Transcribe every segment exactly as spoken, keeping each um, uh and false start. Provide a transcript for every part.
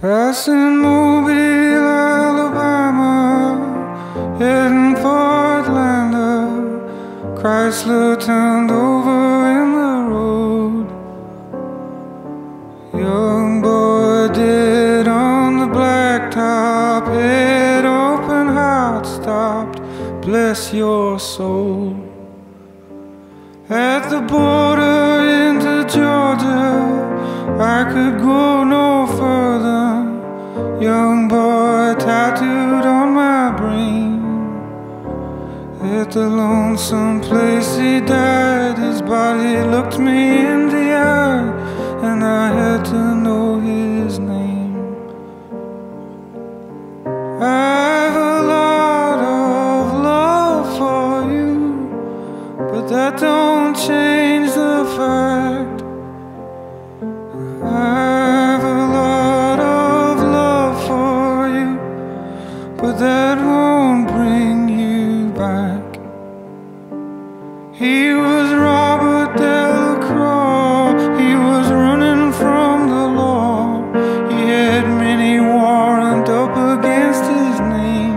Passing Mobile, Alabama, heading for Atlanta. Chrysler turned over in the road. Young boy dead on the blacktop, head open, heart stopped. Bless your soul. At the border into Georgia, I could go no further. Young boy tattooed on my brain. At the lonesome place he died, his body looked me in the eye, and I had to know his name. I've a lot of love for you, but that don't change the fact I've a lot of love for you, but that won't bring you back. He was Robert Delacroix, he was running from the law. He had many warrants up against his name.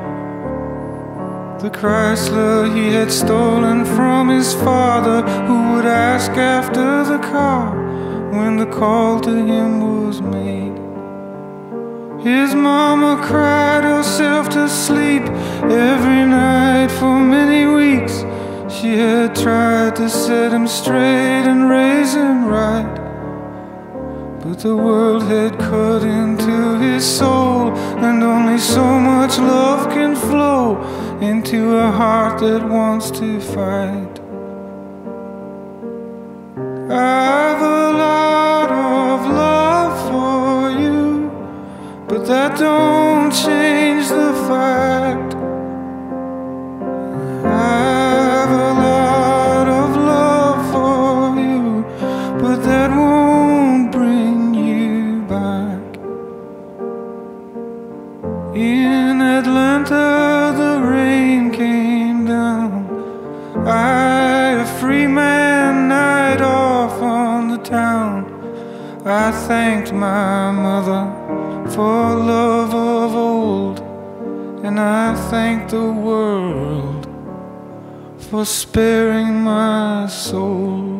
The Chrysler he had stolen from his father, who would ask after the car when the call to him was made. His mama cried herself to sleep every night for many weeks. She had tried to set him straight and raise him right, but the world had cut into his soul, and only so much love can flow into a heart that wants to fight. I've a lot of love for you, but that don't change the fact I've a lot of love for you, but that won't bring you back. In Atlanta the rain came down. I, a free man, night off on the town. I thanked my mother for love of old, and I thanked the world for sparing my soul.